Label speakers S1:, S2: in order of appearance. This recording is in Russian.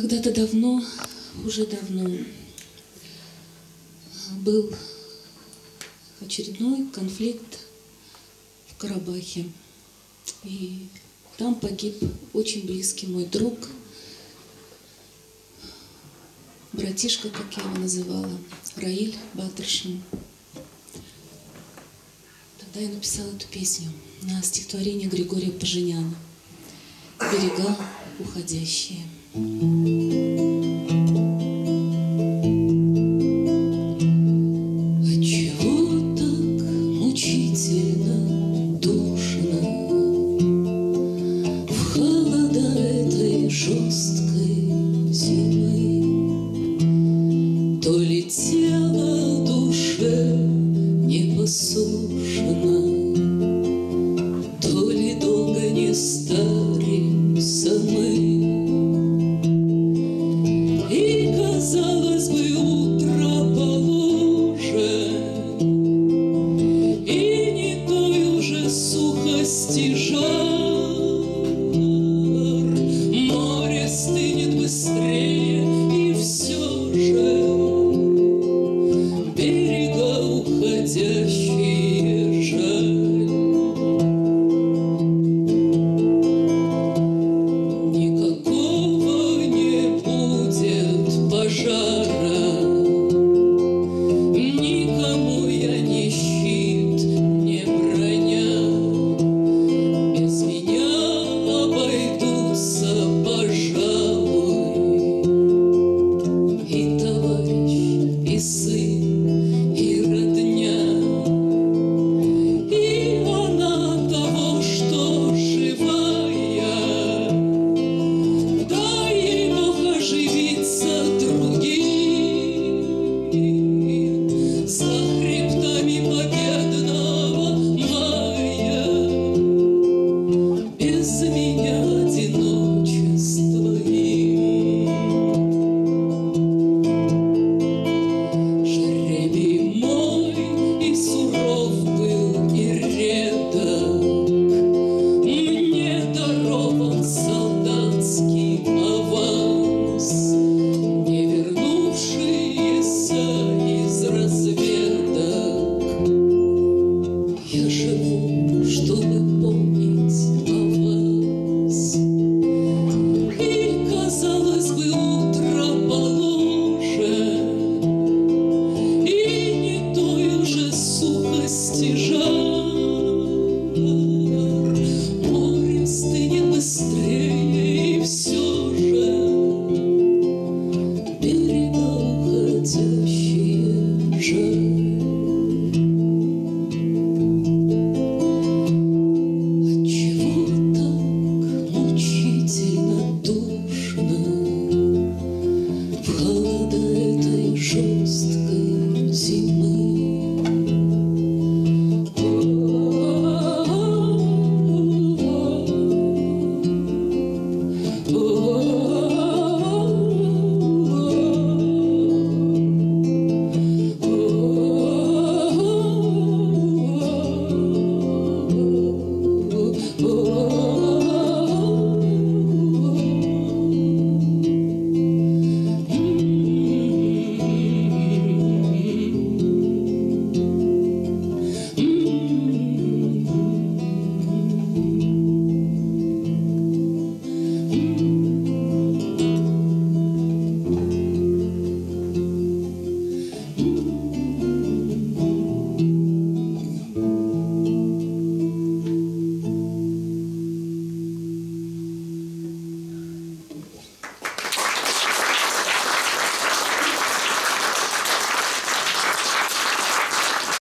S1: Когда-то давно, уже давно, был очередной конфликт в Карабахе. И там погиб очень близкий мой друг, братишка, как я его называла, Раиль Батыршин. Тогда я написала эту песню на стихотворение Григория Поженяна «Берега уходящие». Отчего так мучительно душно в холода этой жесткой зимы? То ли тело душе непослушно, то ли долго не старимся мы. И, казалось бы, утро положен, и не той уже сухости жар. Море стынет быстрее